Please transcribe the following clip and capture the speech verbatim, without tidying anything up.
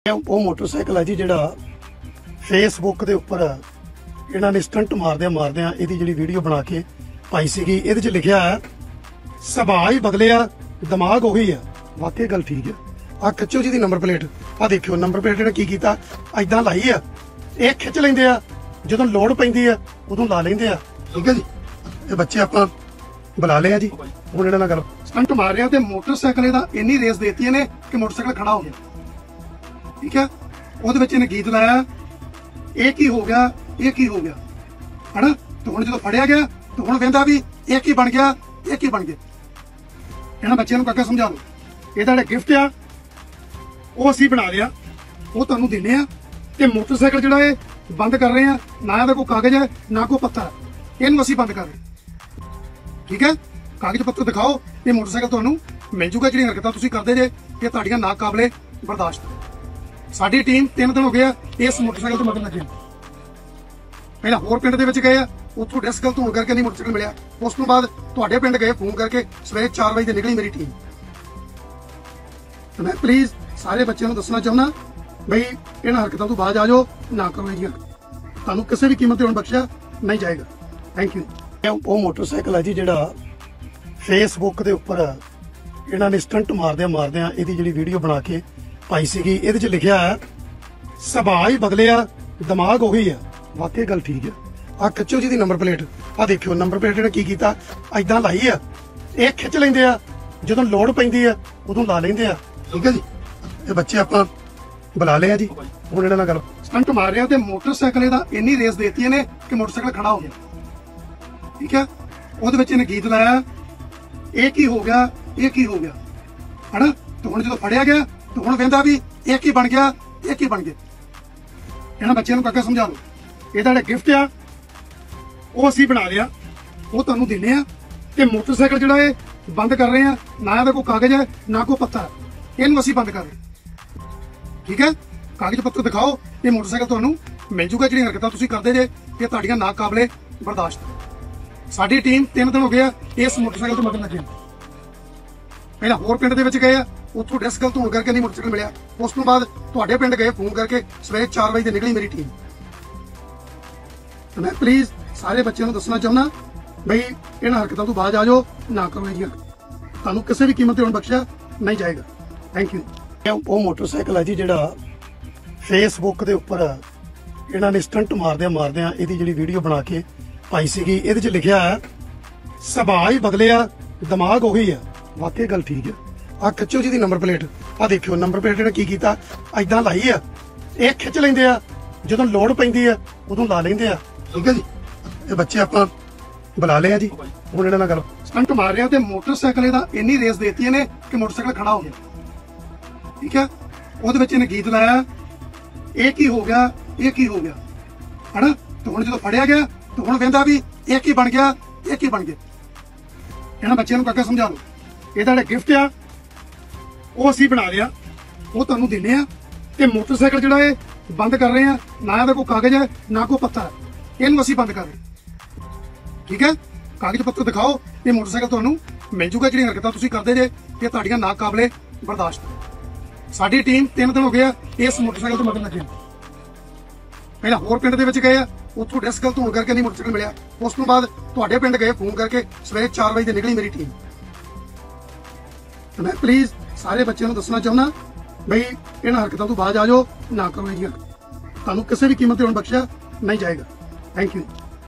ਉਹ ਮੋਟਰਸਾਈਕਲ ਹੈ ਜੀ ਜਿਹੜਾ ਫੇਸਬੁੱਕ ਦੇ ਉੱਪਰ ਇਹਨਾਂ ਨੇ ਸਟੰਟ ਮਾਰਦਿਆਂ ਮਾਰਦਿਆਂ ਇਹਦੀ ਜਿਹੜੀ ਵੀਡੀਓ ਬਣਾ ਕੇ ਪਾਈ ਸੀਗੀ। ਇਹਦੇ 'ਚ ਲਿਖਿਆ ਹੈ ਸੁਭਾਅ ਹੀ ਬਦਲਿਆ ਦਿਮਾਗ ਉਹੀ ਆ। ਵਾਕਈ ਗੱਲ ਠੀਕ ਹੈ। ਆ ਖਿੱਚੋ ਜੀ ਦੀ ਨੰਬਰ ਪਲੇਟ, ਆ ਦੇਖਿਓ ਨੰਬਰ ਪਲੇਟ ਨੇ ਕੀ ਕੀਤਾ, ਐਦਾਂ ਲਾਈ ਆ, ਇਹ ਖਿੱਚ ਲੈਂਦੇ ਆ, ਜਦੋਂ ਲੋੜ ਪੈਂਦੀ ਆ ਉਦੋਂ ਲਾ ਲੈਂਦੇ ਆ। ਠੀਕ ਹੈ ਜੀ, ਇਹ ਬੱਚੇ ਆਪਾਂ ਬੁਲਾ ਲਿਆ ਜੀ, ਹੁਣ ਇਹਨਾਂ ਨਾਲ ਗੱਲ ਸਟੰਟ ਮਾਰ ਰਿਹਾ ਤੇ ਮੋਟਰਸਾਈਕਲ ਇਹਦਾ ਇੰਨੀ ਰੇਸ ਦੇਤੀ ਇਹਨੇ ਕਿ ਮੋਟਰਸਾਈਕਲ ਖੜਾ ਹੋ ਗਿਆ। ठीक है, ਉਹਦੇ ਵਿੱਚ ਇਹਨੇ ਗੀਤ ਲਾਇਆ, ਇਹ ਕੀ ਹੋ ਗਿਆ, ਇਹ ਕੀ ਹੋ ਗਿਆ, ਹਨਾ। ਤੇ ਹੁਣ ਜਦੋਂ ਫੜਿਆ ਗਿਆ ਤੇ ਹੁਣ ਕਹਿੰਦਾ ਵੀ ਇਹ ਕੀ ਬਣ ਗਿਆ, ਇਹ ਕੀ ਬਣ ਗਿਆ। ਇਹਨਾਂ ਬੱਚਿਆਂ ਨੂੰ ਕਾਕਾ ਸਮਝਾ ਲਓ, ਇਹਦਾ ਜਿਹੜਾ ਗਿਫਟ ਆ ਉਹ ਅਸੀਂ ਬਣਾ ਲਿਆ, ਉਹ ਤੁਹਾਨੂੰ ਦਿੰਨੇ ਆ। ਤੇ ਮੋਟਰਸਾਈਕਲ ਜਿਹੜਾ ਇਹ ਬੰਦ ਕਰ ਰਹੇ ਆ, ਨਾ ਇਹਦਾ ਕੋਈ ਕਾਗਜ਼ ਹੈ ਨਾ ਕੋਈ ਪੱਤਰ, ਇਹਨੂੰ ਅਸੀਂ ਬੰਦ ਕਰ ਰਹੇ। ਠੀਕ ਹੈ, ਕਾਗਜ਼ ਪੱਤਰ ਦਿਖਾਓ, ਇਹ ਮੋਟਰਸਾਈਕਲ ਤੁਹਾਨੂੰ ਮਿਲ ਜੂਗਾ। ਜਿਹੜੀ ਹਰਕਤਾਂ ਤੁਸੀਂ ਕਰਦੇ ਜੇ ਇਹ ਤੁਹਾਡੀਆਂ ਨਾ ਕਾਬਲੇ ਬਰਦਾਸ਼ਤ। ਸਾਡੀ ਟੀਮ ਤਿੰਨ ਦਿਨ ਹੋ ਗਿਆ ਇਸ ਮੋਟਰਸਾਈਕਲ ਤੋਂ ਮਗਰ ਲੱਗੇ। ਪਹਿਲਾਂ ਹੋਰ ਪਿੰਡ ਦੇ ਵਿੱਚ ਗਏ ਆ, ਉੱਥੋਂ ਡਿਸਕ ਗਲਤ ਹੋਣ ਕਰਕੇ ਨਹੀਂ ਮੋਟਰਸਾਈਕਲ ਮਿਲਿਆ। ਉਸ ਤੋਂ ਬਾਅਦ ਤੁਹਾਡੇ ਪਿੰਡ ਗਏ ਫੋਨ ਕਰਕੇ, ਸਵੇਰੇ ਚਾਰ ਵਜੇ ਤੇ ਨਿਕਲੀ ਮੇਰੀ ਟੀਮ। ਤੇ ਮੈਂ ਪਲੀਜ਼ ਸਾਰੇ ਬੱਚਿਆਂ ਨੂੰ ਦੱਸਣਾ ਚਾਹੁੰਦਾ ਬਈ ਇਹਨਾਂ ਹਰਕਤਾਂ ਤੋਂ ਬਾਅਦ ਆ ਜਾਓ, ਨਾ ਕਰੋ ਇਹ ਜਿਹੀਆਂ। ਤੁਹਾਨੂੰ ਕਿਸੇ ਵੀ ਕੀਮਤ ਤੇ ਹੁਣ ਬਖਸ਼ਿਆ ਨਹੀਂ ਜਾਏਗਾ। Thank you. ਉਹ ਮੋਟਰਸਾਈਕਲ ਹੈ ਜੀ ਜਿਹੜਾ ਫੇਸਬੁੱਕ ਦੇ ਉੱਪਰ ਇਹਨਾਂ ਨੇ ਸਟੰਟ ਮਾਰਦਿਆਂ ਮਾਰਦਿਆਂ ਇਹਦੀ ਜਿਹੜੀ ਵੀਡੀਓ ਬਣਾ ਕੇ ਪਾਈ ਸੀਗੀ। ਇਹਦੇ 'ਚ ਲਿਖਿਆ ਹੈ ਸੁਭਾਅ ਹੀ ਬਦਲਿਆ ਦਿਮਾਗ ਉਹੀ ਆ। ਵਾਕਈ ਗੱਲ ਠੀਕ ਹੈ। ਆ ਖਿੱਚੋ ਜੀ ਦੀ ਨੰਬਰ ਪਲੇਟ, ਆ ਦੇਖਿਓ ਨੰਬਰ ਪਲੇਟ ਨੇ ਕੀ ਕੀਤਾ, ਐਦਾਂ ਲਾਈ ਆ, ਇਹ ਖਿੱਚ ਲੈਂਦੇ ਆ, ਜਦੋਂ ਲੋੜ ਪੈਂਦੀ ਆ ਉਦੋਂ ਲਾ ਲੈਂਦੇ ਆ। ਠੀਕ ਹੈ ਜੀ, ਇਹ ਬੱਚੇ ਆਪਾਂ ਬੁਲਾ ਲਿਆ ਜੀ, ਹੁਣ ਇਹਨਾਂ ਨਾਲ ਗੱਲ ਸਟੰਟ ਮਾਰ ਰਿਹਾ ਤੇ ਮੋਟਰਸਾਈਕਲ ਇਹਦਾ ਇੰਨੀ ਰੇਸ ਦੇਤੀ ਇਹਨੇ ਕਿ ਮੋਟਰਸਾਈਕਲ ਖੜਾ ਹੋ ਗਿਆ। ਠੀਕ ਹੈ, ਉਹਦੇ ਵਿੱਚ ਇਹਨੇ ਗੀਤ ਲਾਇਆ, ਇਹ ਕੀ ਹੋ ਗਿਆ, ਇਹ ਕੀ ਹੋ ਗਿਆ, ਹਨਾ। ਤੇ ਹੁਣ ਜਦੋਂ ਫੜਿਆ ਗਿਆ ਤੇ ਹੁਣ ਕਹਿੰਦਾ ਵੀ ਇਹ ਕੀ ਬਣ ਗਿਆ, ਇਹ ਕੀ ਬਣ ਗਿਆ। ਇਹਨਾਂ ਬੱਚਿਆਂ ਨੂੰ ਕਾਕਾ ਸਮਝਾ ਲਓ, ਇਹਦਾ ਜਿਹੜਾ ਗਿਫਟ ਆ ਉਹ ਅਸੀਂ ਬਣਾ ਲਿਆ, ਉਹ ਤੁਹਾਨੂੰ ਦਿੰਨੇ ਆ। ਤੇ ਮੋਟਰਸਾਈਕਲ ਜਿਹੜਾ ਇਹ ਬੰਦ ਕਰ ਰਹੇ ਆ, ਨਾ ਇਹਦਾ ਕੋਈ ਕਾਗਜ਼ ਹੈ ਨਾ ਕੋਈ ਪੱਤਰ, ਇਹਨੂੰ ਅਸੀਂ ਬੰਦ ਕਰ ਰਹੇ। ਠੀਕ ਹੈ, ਕਾਗਜ਼ ਪੱਤਰ ਦਿਖਾਓ, ਇਹ ਮੋਟਰਸਾਈਕਲ ਤੁਹਾਨੂੰ ਮਿਲ ਜੂਗਾ। ਜਿਹੜੀ ਹਰਕਤਾਂ ਤੁਸੀਂ ਕਰਦੇ ਜੇ ਇਹ ਤੁਹਾਡੀਆਂ ਨਾ ਕਾਬਲੇ ਬਰਦਾਸ਼ਤ। ਸਾਡੀ ਟੀਮ ਤਿੰਨ ਦਿਨ ਹੋ ਗਿਆ ਇਸ ਮੋਟਰਸਾਈਕਲ ਤੋਂ ਮਗਰ ਲੱਗੇ। ਪਹਿਲਾਂ ਹੋਰ ਪਿੰਡ ਦੇ ਵਿੱਚ ਗਏ ਆ, ਉੱਥੋਂ ਡਿਸਕ ਗਲਤ ਹੋਣ ਕਰਕੇ ਨਹੀਂ ਮੋਟਰਸਾਈਕਲ ਮਿਲਿਆ। ਉਸ ਤੋਂ ਬਾਅਦ ਤੁਹਾਡੇ ਪਿੰਡ ਗਏ ਫੋਨ ਕਰਕੇ, ਸਵੇਰੇ ਚਾਰ ਵਜੇ ਤੇ ਨਿਕਲੀ ਮੇਰੀ ਟੀਮ। ਤੇ ਮੈਂ ਪਲੀਜ਼ ਸਾਰੇ ਬੱਚਿਆਂ ਨੂੰ ਦੱਸਣਾ ਚਾਹੁੰਦਾ ਬਈ ਇਹਨਾਂ ਹਰਕਤਾਂ ਤੋਂ ਬਾਅਦ ਆ ਜਾਓ, ਨਾ ਕਰੋ ਇਹ ਜਿਹੀਆਂ। ਤੁਹਾਨੂੰ ਕਿਸੇ ਵੀ ਕੀਮਤ ਤੇ ਹੁਣ ਬਖਸ਼ਿਆ ਨਹੀਂ ਜਾਏਗਾ। Thank you. ਉਹ ਮੋਟਰਸਾਈਕਲ ਹੈ ਜੀ ਜਿਹੜਾ ਫੇਸਬੁੱਕ ਦੇ ਉੱਪਰ ਇਹਨਾਂ ਨੇ ਸਟੰਟ ਮਾਰਦਿਆਂ ਮਾਰਦਿਆਂ ਇਹਦੀ ਜਿਹੜੀ ਵੀਡੀਓ ਬਣਾ ਕੇ ਪਾਈ ਸੀਗੀ। ਇਹਦੇ 'ਚ ਲਿਖਿਆ ਹੈ ਸੁਭਾਅ ਹੀ ਬਦਲਿਆ ਦਿਮਾਗ ਉਹੀ ਆ। ਵਾਕਈ ਗੱਲ ਠੀਕ ਹੈ। ਆ ਖਿੱਚੋ ਜੀ ਦੀ ਨੰਬਰ ਪਲੇਟ, ਆ ਦੇਖਿਓ ਨੰਬਰ ਪਲੇਟ ਨੇ ਕੀ ਕੀਤਾ, ਐਦਾਂ ਲਾਈ ਆ, ਇਹ ਖਿੱਚ ਲੈਂਦੇ ਆ, ਜਦੋਂ ਲੋੜ ਪੈਂਦੀ ਆ ਉਦੋਂ ਲਾ ਲੈਂਦੇ ਆ। ਠੀਕ ਹੈ ਜੀ, ਇਹ ਬੱਚੇ ਆਪਾਂ ਬੁਲਾ ਲਿਆ ਜੀ, ਹੁਣ ਇਹਨਾਂ ਨਾਲ ਗੱਲ ਸਟੰਟ ਮਾਰ ਰਿਹਾ ਤੇ ਮੋਟਰਸਾਈਕਲ ਇਹਦਾ ਇੰਨੀ ਰੇਸ ਦੇਤੀ ਇਹਨੇ ਕਿ ਮੋਟਰਸਾਈਕਲ ਖੜਾ ਹੋ ਗਿਆ। ਠੀਕ ਹੈ, ਉਹਦੇ ਵਿੱਚ ਇਹਨੇ ਗੀਤ ਲਾਇਆ, ਇਹ ਕੀ ਹੋ ਗਿਆ, ਇਹ ਕੀ ਹੋ ਗਿਆ, ਹਨਾ। ਤੇ ਹੁਣ ਜਦੋਂ ਫੜਿਆ ਗਿਆ ਤੇ ਹੁਣ ਕਹਿੰਦਾ ਵੀ ਇਹ ਕੀ ਬਣ ਗਿਆ, ਇਹ ਕੀ ਬਣ ਗਿਆ। ਇਹਨਾਂ ਬੱਚਿਆਂ ਨੂੰ ਕਾਕਾ ਸਮਝਾ ਲਓ, ਇਹਦਾ ਜਿਹੜਾ ਗਿਫਟ ਆ ਉਹ ਅਸੀਂ ਬਣਾ ਲਿਆ, ਉਹ ਤੁਹਾਨੂੰ ਦਿੰਨੇ ਆ। ਤੇ ਮੋਟਰਸਾਈਕਲ ਜਿਹੜਾ ਇਹ ਬੰਦ ਕਰ ਰਹੇ ਆ, ਨਾ ਇਹਦਾ ਕੋਈ ਕਾਗਜ਼ ਹੈ ਨਾ ਕੋਈ ਪੱਤਰ, ਇਹਨੂੰ ਅਸੀਂ ਬੰਦ ਕਰ ਰਹੇ। ਠੀਕ ਹੈ, ਕਾਗਜ਼ ਪੱਤਰ ਦਿਖਾਓ, ਇਹ ਮੋਟਰਸਾਈਕਲ ਤੁਹਾਨੂੰ ਮਿਲ ਜੂਗਾ। ਜਿਹੜੀ ਹਰਕਤਾਂ ਤੁਸੀਂ ਕਰਦੇ ਜੇ ਇਹ ਤੁਹਾਡੀਆਂ ਨਾ ਕਾਬਲੇ ਬਰਦਾਸ਼ਤ। ਸਾਡੀ ਟੀਮ ਤਿੰਨ ਦਿਨ ਹੋ ਗਿਆ ਇਸ ਮੋਟਰਸਾਈਕਲ ਤੋਂ ਮਗਰ ਲੱਗੇ। ਪਹਿਲਾਂ ਹੋਰ ਪਿੰਡ ਦੇ ਵਿੱਚ ਗਏ ਆ, ਉੱਥੋਂ ਡਿਸਕ ਗਲਤ ਹੋਣ ਕਰਕੇ ਨਹੀਂ ਮੋਟਰਸਾਈਕਲ ਮਿਲਿਆ। ਉਸ ਤੋਂ ਬਾਅਦ ਤੁਹਾਡੇ ਪਿੰਡ ਗਏ ਫੋਨ ਕਰਕੇ, ਸਵੇਰੇ ਚਾਰ ਵਜੇ ਤੇ ਨਿਕਲੀ ਮੇਰੀ ਟੀਮ। ਤੇ ਮੈਂ ਪਲੀਜ਼ ਸਾਰੇ ਬੱਚਿਆਂ ਨੂੰ ਦੱਸਣਾ ਚਾਹੁੰਦਾ ਬਈ ਇਹਨਾਂ ਹਰਕਤਾਂ ਤੋਂ ਬਾਅਦ ਆ ਜਾਓ, ਨਾ ਕਰੋ ਇਹ ਜਿਹੀਆਂ। ਤੁਹਾਨੂੰ ਕਿਸੇ ਵੀ ਕੀਮਤ ਤੇ ਹੁਣ ਬਖਸ਼ਿਆ ਨਹੀਂ ਜਾਏਗਾ। Thank you.